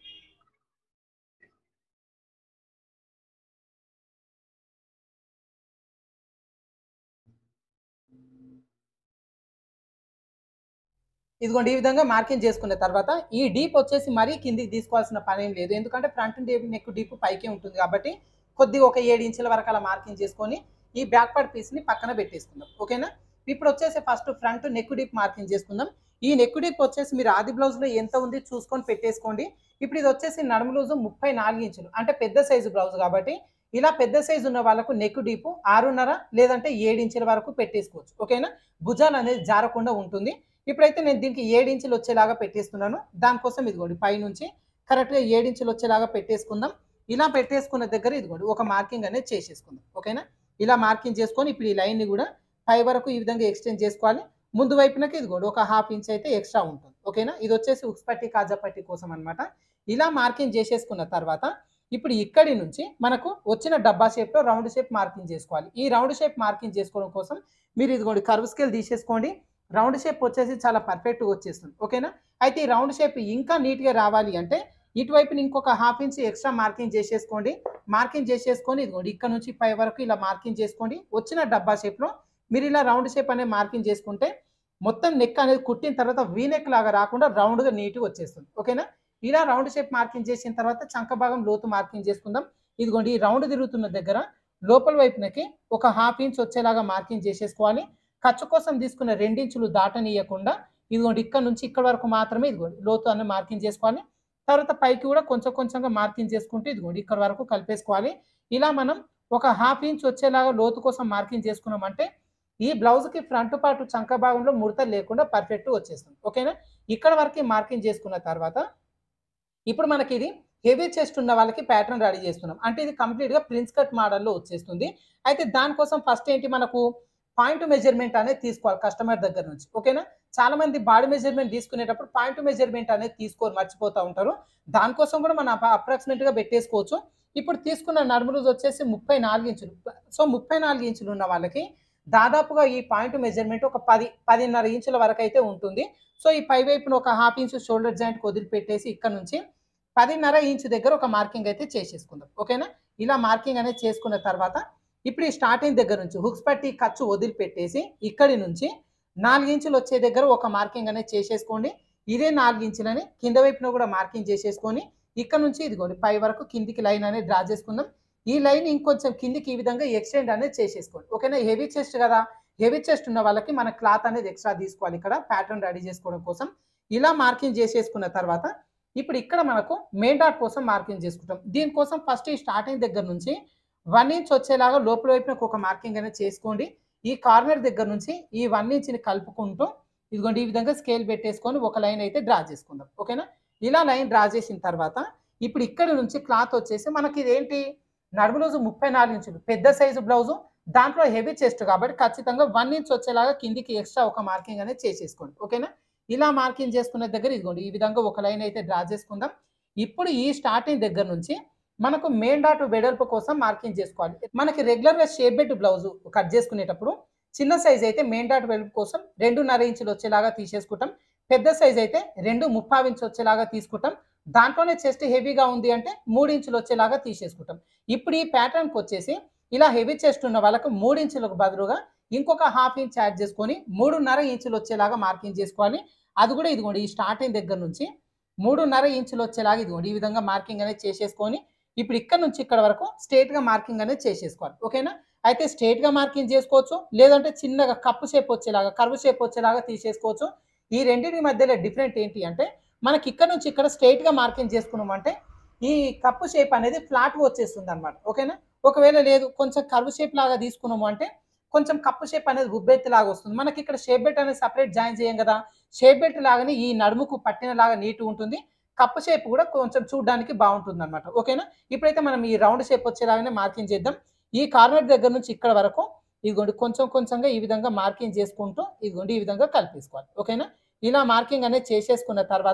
ఇదిగోండి ఈ విధంగా మార్కింగ్ చేసుకున్న తర్వాత ఈ డీప్ వచ్చేసి మరీ కిందికి తీసుకోవాల్సిన పనేం లేదు. ఎందుకంటే ఫ్రంట్ నెక్ డీప్ పైకే ఉంటుంది కాబట్టి కొద్దిగా ఒక 7 ఇంచుల వరకు అలా మార్కింగ్ చేసుకొని ఈ బ్యాక్ పార్ట్ పీస్‌ని పక్కన పెట్టేసుకుందాం. ఓకేనా? ఇప్పుడు వచ్చేసి first front neck deep marking చేసుకుందాం. ఈ నెక్ డీప్ వచ్చేసి మీరు ఆది బ్లౌజ్‌లో ఎంత ఉంది చూసుకొని పెట్టేసుకోండి. ఇప్పుడు ఇది వచ్చేసి నడుము లూజు 34 ఇంచులు. అంటే పెద్ద సైజు బ్లౌజ్ కాబట్టి ఇలా పెద్ద సైజు ఉన్న వాళ్ళకు నెక్ డీప్ 6:30 లేదంటే 7 ఇంచుల వరకు పెట్టేసుకోవచ్చు. ఓకేనా? భుజాలు అనేది జారకుండా ఉంటుంది. ఇప్పుడైతే నేను దీనికి 7 ఇంచులు వచ్చేలాగా పెట్టేస్తున్నాను. దానికోసం ఇదిగోండి పైనుంచి కరెక్ట్‌గా 7 ఇంచులు వచ్చేలాగా పెట్టేసుకుందాం. ఇలా పెట్టేసుకున్న దగ్గర ఇదిగోండి ఒక మార్కింగ్ అనేది చేసేసుకుందాం. ఓకేనా? ఇలా మార్కింగ్ చేసుకొని ఇప్పుడు ఈ లైన్‌ని గూడా పై వరకు ఈ విధంగా ఎక్స్‌టెండ్ చేసుకోవాలి. ముందు వైపునకి ఇదిగోండి ఒక హాఫ్ ఇంచ్ అయితే ఎక్స్‌ట్రా ఉంటుంది. ఓకేనా? ఇదొచ్చేసి ఉక్స్ పట్టి, కాజా పట్టి కోసం అన్నమాట. ఇలా మార్కింగ్ చేసేసుకున్న తర్వాత ఇప్పుడు ఇక్కడి నుంచి మనకు వచ్చిన డబ్బా షేప్‌లో రౌండ్ షేప్ మార్కింగ్ చేసుకోవాలి. ఈ రౌండ్ షేప్ మార్కింగ్ చేసుకోవడం కోసం మీరు ఇదిగోండి కర్వ్ స్కేల్ తీసేసుకోండి. రౌండ్ షేప్ వచ్చేసి చాలా పర్ఫెక్ట్‌గా వచ్చేస్తుంది. ఓకేనా? అయితే ఈ రౌండ్ షేప్ ఇంకా నీట్‌గా రావాలి అంటే ఇటువైపున ఇంకొక హాఫ్ ఇంచ్ ఎక్స్‌ట్రా మార్కింగ్ చేసేసుకోండి. మార్కింగ్ చేసేసుకొని ఇదిగోండి ఇక్కడ నుంచి పై వరకు ఇలా మార్కింగ్ చేసుకోండి. వచ్చిన డబ్బా షేప్‌లో మీరు ఇలా రౌండ్ షేప్ అనేది మార్కింగ్ చేసుకుంటే మొత్తం నెక్ అనేది కుట్టిన తర్వాత వి నెక్ లాగా రాకుండా రౌండ్‌గా నీట్‌గా వచ్చేస్తుంది. ఓకేనా? ఇలా రౌండ్ షేప్ మార్కింగ్ చేసిన తర్వాత చంక భాగం లోతు మార్కింగ్ చేసుకుందాం. ఇదిగోండి ఈ రౌండ్ తిరుగుతున్న దగ్గర లోపల వైపునకి ఒక హాఫ్ ఇంచ్ వచ్చేలాగా మార్కింగ్ చేసేసుకోవాలి. ఖర్చు కోసం తీసుకున్న 2 ఇంచులు దాటనీయకుండా ఇదిగోండి ఇక్కడ నుంచి ఇక్కడ వరకు మాత్రమే ఇదిగోండి లోతు అన్న మార్కింగ్ చేసుకోవాలి. తర్వాత పైకి కూడా కొంచెం కొంచెంగా మార్కింగ్ చేసుకుంటూ ఇదిగోండి ఇక్కడ వరకు కలిపేసుకోవాలి. ఇలా మనం ఒక హాఫ్ ఇంచ్ వచ్చేలాగా లోతు కోసం మార్కింగ్ చేసుకున్నామంటే ఈ బ్లౌజ్‌కి ఫ్రంట్ పార్ట్ చంక భాగంలో ముడతలు లేకుండా పర్ఫెక్ట్‌గా వచ్చేస్తుంది. ఓకేనా? ఇక్కడ వరకి మార్కింగ్ చేసుకున్న తర్వాత ఇప్పుడు మనకిది హెవీ చెస్ట్ ఉన్న వాళ్ళకి ప్యాటర్న్ రెడీ చేస్తున్నాం. అంటే ఇది కంప్లీట్‌గా ప్రిన్స్ కట్ మోడల్‌లో వచ్చేస్తుంది. అయితే దానికోసం ఫస్ట్ ఏంటి మనకు పాయింట్ మెజర్‌మెంట్ అనేది తీసుకోవాలి కస్టమర్ దగ్గర నుంచి. ఓకేనా? చాలామంది బాడీ మెజర్‌మెంట్ తీసుకునేటప్పుడు పాయింట్ మెజర్‌మెంట్ అనేది తీసుకోరు మర్చిపోతా ఉంటారు. దానికోసం కూడా మనం అప్రాక్సిమేట్‌గా పెట్టేసుకోవచ్చు. ఇప్పుడు తీసుకున్న నడుము లూజ్ వచ్చేసి 34 ఇంచులు. సో, 34 ఇంచులు ఉన్న వాళ్ళకి దాదాపుగా ఈ పాయింట్ మెజర్‌మెంట్ ఒక 10, 10.5 ఇంచుల వరకైతే ఉంటుంది. సో, ఈ పై వైపున ఒక హాఫ్ ఇంచ్ షోల్డర్ జాయింట్‌కి వదిలిపెట్టేసి ఇక్కడ నుంచి 10.5 ఇంచ్ దగ్గర ఒక మార్కింగ్ అయితే చేసేసుకుందాం. ఓకేనా? ఇలా మార్కింగ్ అనేది చేసుకున్న తర్వాత ఇప్పుడు ఈ స్టార్టింగ్ దగ్గర నుంచి హుక్స్ పట్టి ఖర్చు వదిలిపెట్టేసి ఇక్కడి నుంచి 4 ఇంచులు వచ్చే దగ్గర ఒక మార్కింగ్ అనేది చేసేసుకోండి. ఇదే 4 ఇంచులని కింద వైపున కూడా మార్కింగ్ చేసేసుకొని ఇక్కడ నుంచి ఇదిగోండి పై వరకు కిందికి లైన్ అనేది డ్రా చేసుకుందాం. ఈ లైన్ ఇంకొంచెం కిందికి ఈ విధంగా ఎక్స్టెండ్ అనేది చేసేసుకోండి. ఓకేనా? హెవీ చెస్ట్ కదా! హెవీ చెస్ట్ ఉన్న వాళ్ళకి మన క్లాత్ అనేది ఎక్స్ట్రా తీసుకోవాలి ఇక్కడ ప్యాటర్న్ రెడీ చేసుకోవడం కోసం. ఇలా మార్కింగ్ చేసేసుకున్న తర్వాత ఇప్పుడు ఇక్కడ మనకు మెయిన్ డాట్ కోసం మార్కింగ్ చేసుకుంటాం. దీనికోసం ఫస్ట్ ఈ స్టార్టింగ్ దగ్గర నుంచి 1 ఇంచ్ వచ్చేలాగా లోపల వైపునకు ఒక మార్కింగ్ అనేది చేసుకోండి. ఈ కార్నర్ దగ్గర నుంచి ఈ 1 ఇంచ్‌ని కలుపుకుంటూ ఇదిగోండి ఈ విధంగా స్కేల్ పెట్టేసుకొని ఒక లైన్ అయితే డ్రా చేసుకుందాం. ఓకేనా? ఇలా లైన్ డ్రా చేసిన తర్వాత ఇప్పుడు ఇక్కడ నుంచి క్లాత్ వచ్చేసి మనకి ఇదేంటి నడుము లూజు 34 ఇంచులు పెద్ద సైజు బ్లౌజు. దాంట్లో హెవీ చెస్ట్ కాబట్టి ఖచ్చితంగా 1 ఇంచ్ వచ్చేలాగా కిందికి ఎక్స్ట్రా ఒక మార్కింగ్ అనేది చేసేసుకోండి. ఓకేనా? ఇలా మార్కింగ్ చేసుకున్న దగ్గర ఇదిగోండి ఈ విధంగా ఒక లైన్ అయితే డ్రా చేసుకుందాం. ఇప్పుడు ఈ స్టార్టింగ్ దగ్గర నుంచి మనకు మెయిన్ డాట్ వెడల్పు కోసం మార్కింగ్ చేసుకోవాలి. మనకి రెగ్యులర్‌గా షేప్ బెల్ట్ బ్లౌజు కట్ చేసుకునేటప్పుడు చిన్న సైజ్ అయితే మెయిన్ డాట్ వెడల్పు కోసం 2.5 ఇంచులు వచ్చేలాగా తీసేసుకుంటాం. పెద్ద సైజ్ అయితే 2.75 ఇంచ్ వచ్చేలాగా తీసుకుంటాం. దాంట్లోనే చెస్ట్ హెవీగా ఉంది అంటే 3 ఇంచులు వచ్చేలాగా తీసేసుకుంటాం. ఇప్పుడు ఈ ప్యాటర్న్‌కి వచ్చేసి ఇలా హెవీ చెస్ట్ ఉన్న వాళ్ళకు 3 ఇంచులకు బదులుగా ఇంకొక హాఫ్ ఇంచ్ యాడ్ చేసుకొని 3.5 ఇంచులు వచ్చేలాగా మార్కింగ్ చేసుకోవాలి. అది కూడా ఇదిగోండి ఈ స్టార్టింగ్ దగ్గర నుంచి 3.5 ఇంచులు వచ్చేలాగా ఇదిగోండి ఈ విధంగా మార్కింగ్ అనేది చేసేసుకొని ఇప్పుడు ఇక్కడ నుంచి ఇక్కడ వరకు స్ట్రెయిట్‌గా మార్కింగ్ అనేది చేసేసుకోవాలి. ఓకేనా? అయితే స్ట్రెయిట్‌గా మార్కింగ్ చేసుకోవచ్చు. లేదంటే చిన్నగా కప్పు షేప్ వచ్చేలాగా, కర్వ్ షేప్ వచ్చేలాగా తీసేసుకోవచ్చు. ఈ రెండిటి మధ్యలో డిఫరెంట్ ఏంటి అంటే మనకి ఇక్కడ నుంచి ఇక్కడ స్ట్రెయిట్‌గా మార్కింగ్ చేసుకున్నామంటే ఈ కప్పు షేప్ అనేది ఫ్లాట్‌గా వచ్చేస్తుందన్నమాట. ఓకేనా? ఒకవేళ లేదు కొంచెం కర్వ్ షేప్ లాగా తీసుకున్నాము అంటే కొంచెం కప్పు షేప్ అనేది ఉబ్బెత్తులాగా వస్తుంది. మనకి ఇక్కడ షేప్ బెల్ట్ అనేది సెపరేట్ జాయిన్ చేయం కదా! షేప్ బెల్ట్ లాగానే ఈ నడుముకు పట్టినలాగా నీట్‌గా ఉంటుంది. కప్పు షేప్ కూడా కొంచెం చూడడానికి బావుంటుందన్నమాట. ఓకేనా? ఇప్పుడైతే మనం ఈ రౌండ్ షేప్ వచ్చేలాగానే మార్కింగ్ చేద్దాం. ఈ కార్నర్ దగ్గర నుంచి ఇక్కడ వరకు ఇదిగోండి కొంచెం కొంచెంగా ఈ విధంగా మార్కింగ్ చేసుకుంటూ ఇదిగోండి ఈ విధంగా కలిపేసుకోవాలి. ఓకేనా? ఇలా మార్కింగ్ అనేది చేసేసుకున్న తర్వాత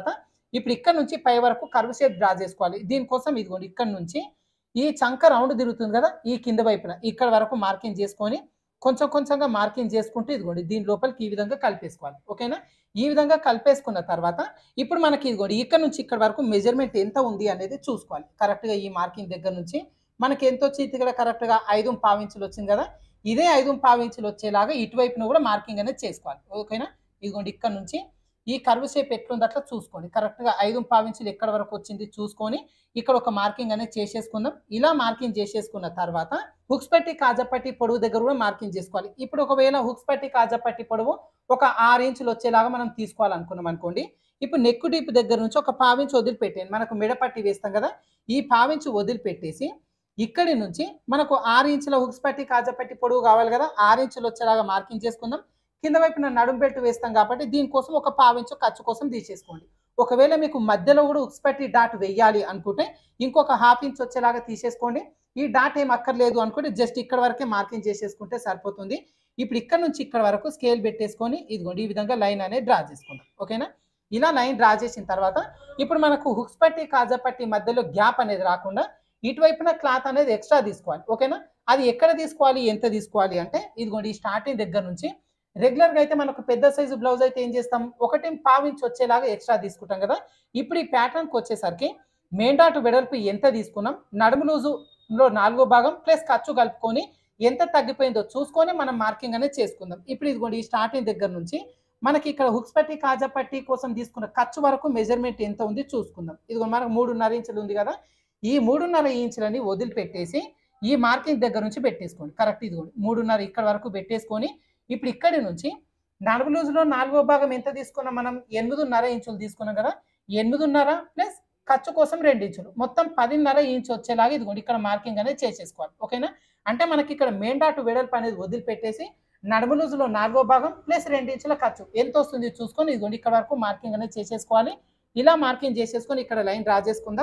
ఇప్పుడు ఇక్కడ నుంచి పై వరకు కర్వ్ షేప్ డ్రా చేసుకోవాలి. దీనికోసం ఇదిగోండి ఇక్కడ నుంచి ఈ చంక రౌండ్ తిరుగుతుంది కదా! ఈ కింద వైపున ఇక్కడ వరకు మార్కింగ్ చేసుకొని కొంచెం కొంచెంగా మార్కింగ్ చేసుకుంటూ ఇదిగోండి దీని లోపలికి ఈ విధంగా కలిపేసుకోవాలి. ఓకేనా? ఈ విధంగా కలిపేసుకున్న తర్వాత ఇప్పుడు మనకి ఇదిగోండి ఇక్కడ నుంచి ఇక్కడ వరకు మెజర్‌మెంట్ ఎంత ఉంది అనేది చూసుకోవాలి. కరెక్ట్‌గా ఈ మార్కింగ్ దగ్గర నుంచి మనకి ఎంతొచ్చింది ఇక్కడ కరెక్ట్‌గా 5.25 ఇంచులు వచ్చింది కదా! ఇదే 5.25 ఇంచులు వచ్చేలాగా ఇటువైపున కూడా మార్కింగ్ అనేది చేసుకోవాలి. ఓకేనా? ఇదిగోండి ఇక్కడ నుంచి ఈ కర్వ్ షేప్ ఎట్లుందో అట్లా చూసుకోండి. కరెక్ట్‌గా 5.25 ఇంచులు ఎక్కడి వరకు వచ్చింది చూసుకొని ఇక్కడ ఒక మార్కింగ్ అనేది చేసేసుకుందాం. ఇలా మార్కింగ్ చేసేసుకున్న తర్వాత హుక్స్ పట్టి, కాజా పట్టి పొడవు దగ్గర కూడా మార్కింగ్ చేసుకోవాలి. ఇప్పుడు ఒకవేళ హుక్స్ పట్టి, కాజా పట్టి పొడవు ఒక 6 ఇంచులు వచ్చేలాగా మనం తీసుకోవాలనుకున్నాం అనుకోండి. ఇప్పుడు నెక్ డీప్ దగ్గర నుంచి ఒక పావించి వదిలిపెట్టేయండి. మనకు మెడ పట్టి వేస్తాం కదా! ఈ పావించి వదిలిపెట్టేసి ఇక్కడి నుంచి మనకు 6 ఇంచుల హుక్స్ పట్టి, కాజా పట్టి పొడవు కావాలి కదా! 6 ఇంచులు వచ్చేలాగా మార్కింగ్ చేసుకుందాం. కింద వైపున నడుము బెల్ట్ వేస్తాం కాబట్టి దీనికోసం ఒక పావించు ఖర్చు కోసం తీసేసుకోండి. ఒకవేళ మీకు మధ్యలో కూడా హుక్స్ పట్టి డాట్ వెయ్యాలి అనుకుంటే ఇంకొక హాఫ్ ఇంచ్ వచ్చేలాగా తీసేసుకోండి. ఈ డాట్ ఏం అక్కర్లేదు అనుకుంటే జస్ట్ ఇక్కడ వరకే మార్కింగ్ చేసేసుకుంటే సరిపోతుంది. ఇప్పుడు ఇక్కడ నుంచి ఇక్కడ వరకు స్కేల్ పెట్టేసుకొని ఇదిగోండి ఈ విధంగా లైన్ అనేది డ్రా చేసుకుందాం. ఓకేనా? ఇలా లైన్ డ్రా చేసిన తర్వాత ఇప్పుడు మనకు హుక్స్ పట్టి, కాజా పట్టి మధ్యలో గ్యాప్ అనేది రాకుండా ఇటువైపున క్లాత్ అనేది ఎక్స్ట్రా తీసుకోవాలి. ఓకేనా? అది ఎక్కడ తీసుకోవాలి, ఎంత తీసుకోవాలి అంటే ఇదిగోండి ఈ స్టార్టింగ్ దగ్గర నుంచి రెగ్యులర్‌గా అయితే మనకు పెద్ద సైజు బ్లౌజ్ అయితే ఏం చేస్తాం 1.25 ఇంచ్ వచ్చేలాగా ఎక్స్ట్రా తీసుకుంటాం కదా! ఇప్పుడు ఈ ప్యాటర్న్‌కి వచ్చేసరికి మెయిన్ డాట్ వెడల్పు ఎంత తీసుకున్నాం, నడుము లూజులో 4వ భాగం ప్లస్ ఖర్చు కలుపుకొని ఎంత తగ్గిపోయిందో చూసుకొని మనం మార్కింగ్ అనేది చేసుకుందాం. ఇప్పుడు ఇదిగోండి ఈ స్టార్టింగ్ దగ్గర నుంచి మనకి ఇక్కడ హుక్స్ పట్టి, కాజా పట్టి కోసం తీసుకున్న ఖర్చు వరకు మెజర్‌మెంట్ ఎంత ఉంది చూసుకుందాం. ఇదిగో మనకు 3.5 ఇంచులు ఉంది కదా! ఈ 3.5 ఇంచులని వదిలిపెట్టేసి ఈ మార్కింగ్ దగ్గర నుంచి పెట్టేసుకోండి. కరెక్ట్ ఇదిగోండి 3.5 ఇక్కడ వరకు పెట్టేసుకొని ఇప్పుడు ఇక్కడి నుంచి నడుము లూజులో 4వ భాగం ఎంత తీసుకున్నాం మనం 8.5 ఇంచులు తీసుకున్నాం కదా! 8.5 ప్లస్ ఖర్చు కోసం 2 ఇంచులు మొత్తం 10.5 ఇంచ్ వచ్చేలాగా ఇదిగోండి ఇక్కడ మార్కింగ్ అనేది చేసేసుకోవాలి. ఓకేనా? అంటే మనకి ఇక్కడ మెయిన్ డాట్ వెడల్పు అనేది వదిలిపెట్టేసి నడుము లూజులో 4వ భాగం ప్లస్ 2 ఇంచుల ఖర్చు ఎంత వస్తుంది చూసుకొని ఇదిగోండి ఇక్కడ వరకు మార్కింగ్ అనేది చేసేసుకోవాలి. ఇలా మార్కింగ్ చేసేసుకొని ఇక్కడ లైన్ డ్రా చేసుకుందాం.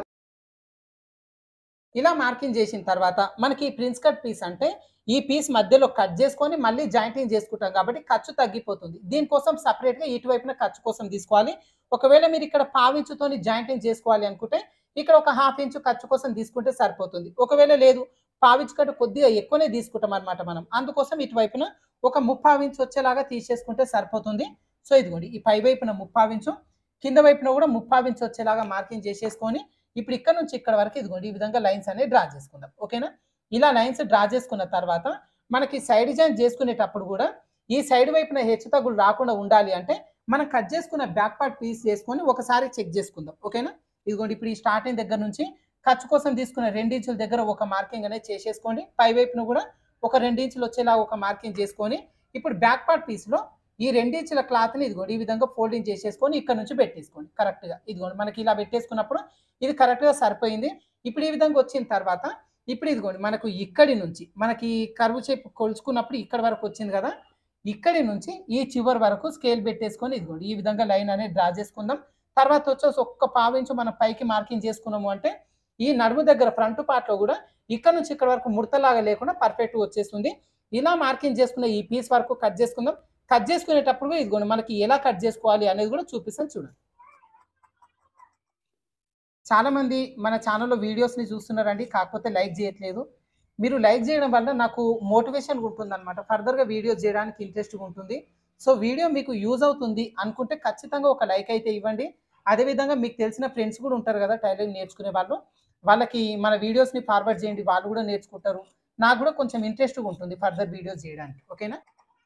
ఇలా మార్కింగ్ చేసిన తర్వాత మనకి ప్రిన్స్ కట్ పీస్ అంటే ఈ పీస్ మధ్యలో కట్ చేసుకొని మళ్ళీ జాయింటింగ్ చేసుకుంటాం కాబట్టి ఖర్చు తగ్గిపోతుంది. దీనికోసం సెపరేట్‌గా ఇటువైపున ఖర్చు కోసం తీసుకోవాలి. ఒకవేళ మీరు ఇక్కడ పావించుతోని జాయింటింగ్ చేసుకోవాలి అనుకుంటే ఇక్కడ ఒక హాఫ్ ఇంచు ఖర్చు కోసం తీసుకుంటే సరిపోతుంది. ఒకవేళ లేదు పావించు కంటే కొద్దిగా ఎక్కువనే తీసుకుంటాం అన్నమాట మనం. అందుకోసం ఇటువైపున ఒక 3/4 ఇంచు వచ్చేలాగా తీసేసుకుంటే సరిపోతుంది. సో ఇదిగోండి ఈ పై వైపున 3/4 ఇంచు, కింద వైపున కూడా 3/4 ఇంచు వచ్చేలాగా మార్కింగ్ చేసేసుకొని ఇప్పుడు ఇక్కడ నుంచి ఇక్కడ వరకు ఇదిగోండి ఈ విధంగా లైన్స్ అనేవి డ్రా చేసుకుందాం. ఓకేనా? ఇలా లైన్స్ డ్రా చేసుకున్న తర్వాత మనకి సైడ్ జాయింట్ చేసుకునేటప్పుడు కూడా ఈ సైడ్ వైపున హెచ్చు తగ్గులు రాకుండా ఉండాలి అంటే మనం కట్ చేసుకున్న బ్యాక్ పార్ట్ పీస్ చేసుకొని ఒకసారి చెక్ చేసుకుందాం. ఓకేనా? ఇదిగోండి ఇప్పుడు ఈ స్టార్టింగ్ దగ్గర నుంచి ఖర్చు కోసం తీసుకున్న 2 ఇంచుల దగ్గర ఒక మార్కింగ్ అనేది చేసేసుకోండి. పై వైపున కూడా ఒక 2 ఇంచులు వచ్చేలా ఒక మార్కింగ్ చేసుకొని ఇప్పుడు బ్యాక్ పార్ట్ పీస్‌లో ఈ 2 ఇంచుల క్లాత్‌ని ఇదిగోండి ఈ విధంగా ఫోల్డింగ్ చేసేసుకొని ఇక్కడ నుంచి పెట్టేసుకోండి కరెక్ట్‌గా. ఇదిగోండి మనకి ఇలా పెట్టేసుకున్నప్పుడు ఇది కరెక్ట్‌గా సరిపోయింది. ఇప్పుడు ఈ విధంగా వచ్చిన తర్వాత ఇప్పుడు ఇదిగోండి మనకు ఇక్కడి నుంచి మనకి కర్వ్ షేప్ కొలుచుకున్నప్పుడు ఇక్కడి వరకు వచ్చింది కదా! ఇక్కడి నుంచి ఈ చివరి వరకు స్కేల్ పెట్టేసుకొని ఇదిగోండి ఈ విధంగా లైన్ అనేది డ్రా చేసుకుందాం. తర్వాత వచ్చేసి ఒక్క పావించు మనం పైకి మార్కింగ్ చేసుకున్నాము అంటే ఈ నడుము దగ్గర ఫ్రంట్ పార్ట్‌లో కూడా ఇక్కడ నుంచి ఇక్కడ వరకు ముడతలాగా లేకుండా పర్ఫెక్ట్‌గా వచ్చేస్తుంది. ఇలా మార్కింగ్ చేసుకున్న ఈ పీస్ వరకు కట్ చేసుకుందాం. కట్ చేసుకునేటప్పుడు ఇదిగోండి మనకి ఎలా కట్ చేసుకోవాలి అనేది కూడా చూపిస్తాను చూడండి. చాలామంది మన ఛానల్‌లో వీడియోస్‌ని చూస్తున్నారండి. కాకపోతే లైక్ చేయట్లేదు. మీరు లైక్ చేయడం వల్ల నాకు మోటివేషన్‌గా ఉంటుందన్నమాట. ఫర్దర్‌గా వీడియోస్ చేయడానికి ఇంట్రెస్ట్‌గా ఉంటుంది. సో, వీడియో మీకు యూజ్ అవుతుంది అనుకుంటే ఖచ్చితంగా ఒక లైక్ అయితే ఇవ్వండి. అదేవిధంగా మీకు తెలిసిన ఫ్రెండ్స్ కూడా ఉంటారు కదా! టైలరింగ్ నేర్చుకునే వాళ్ళు. వాళ్ళకి మన వీడియోస్‌ని ఫార్వర్డ్ చేయండి. వాళ్ళు కూడా నేర్చుకుంటారు. నాకు కూడా కొంచెం ఇంట్రెస్ట్‌గా ఉంటుంది ఫర్దర్ వీడియోస్ చేయడానికి. ఓకేనా?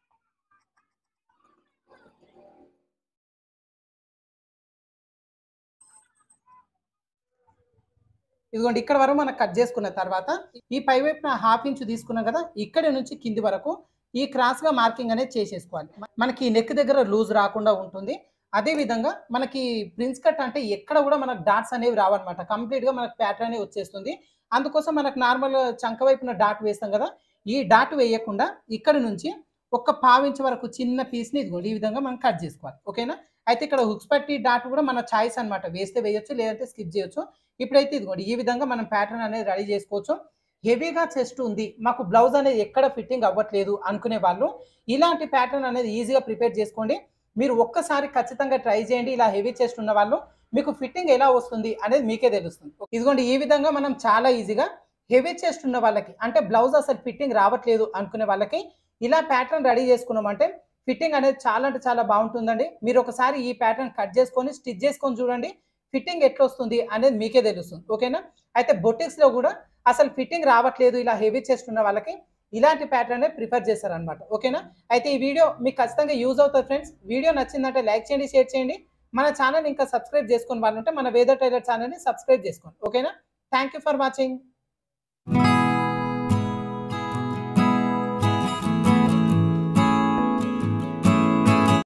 ఇదిగోండి ఇక్కడ వరకు మనం కట్ చేసుకున్న తర్వాత ఈ పై వైపున హాఫ్ ఇంచ్ తీసుకున్నాం కదా! ఇక్కడి నుంచి కింది వరకు ఈ క్రాస్‌గా మార్కింగ్ అనేది చేసేసుకోవాలి. మనకి నెక్ దగ్గర లూజ్ రాకుండా ఉంటుంది. అదే విధంగా మనకి ప్రిన్స్ కట్ అంటే ఎక్కడ కూడా మనకు డాట్స్ అనేవి రావన్నమాట. కంప్లీట్‌గా మనకు ప్యాటర్న్ అనేది వచ్చేస్తుంది. అందుకోసం మనకు నార్మల్ చంక వైపున డాట్ వేస్తాం కదా! ఈ డాట్ వేయకుండా ఇక్కడి నుంచి ఒక పావించ్ వరకు చిన్న పీస్‌ని ఇదిగోండి ఈ విధంగా మనం కట్ చేసుకోవాలి. ఓకేనా? అయితే ఇక్కడ హుక్స్ పట్టి డాట్ కూడా మన చాయిస్ అన్నమాట. వేస్తే వేయొచ్చు లేదంటే స్కిప్ చేయొచ్చు. ఇప్పుడైతే ఇదిగోండి ఈ విధంగా మనం ప్యాటర్న్ అనేది రెడీ చేసుకోవచ్చు. హెవీగా చెస్ట్ ఉంది. మాకు బ్లౌజ్ అనేది ఎక్కడ ఫిట్టింగ్ అవ్వట్లేదు అనుకునే వాళ్ళు ఇలాంటి ప్యాటర్న్ అనేది ఈజీగా ప్రిపేర్ చేసుకోండి. మీరు ఒక్కసారి ఖచ్చితంగా ట్రై చేయండి. ఇలా హెవీ చెస్ట్ ఉన్న వాళ్ళు మీకు ఫిట్టింగ్ ఎలా వస్తుంది అనేది మీకే తెలుస్తుంది. ఇదిగోండి ఈ విధంగా మనం చాలా ఈజీగా హెవీ చెస్ట్ ఉన్న వాళ్ళకి అంటే బ్లౌజ్ అసలు ఫిట్టింగ్ రావట్లేదు అనుకునే వాళ్ళకి ఇలా ప్యాటర్న్ రెడీ చేసుకున్నామంటే ఫిట్టింగ్ అనేది చాలా అంటే చాలా బాగుంటుందండి. మీరు ఒకసారి ఈ ప్యాటర్న్ కట్ చేసుకొని స్టిచ్ చేసుకొని చూడండి. ఫిట్టింగ్ ఎట్లా వస్తుంది అనేది మీకే తెలుస్తుంది. ఓకేనా? అయితే బొటిక్స్‌లో కూడా అసలు ఫిట్టింగ్ రావట్లేదు ఇలా హెవీ చెస్ట్ ఉన్న వాళ్ళకి ఇలాంటి ప్యాటర్నే ప్రిఫర్ చేస్తారనమాట. ఓకేనా? అయితే ఈ వీడియో మీకు ఖచ్చితంగా యూజ్ అవుతుంది ఫ్రెండ్స్. వీడియో నచ్చిందంటే లైక్ చేయండి, షేర్ చేయండి. మన ఛానెల్ ఇంకా సబ్స్క్రైబ్ చేసుకొని వాళ్ళుంటే మన వేద టైలర్ ఛానెల్‌ని సబ్స్క్రైబ్ చేసుకోండి. ఓకేనా? Thank you for watching.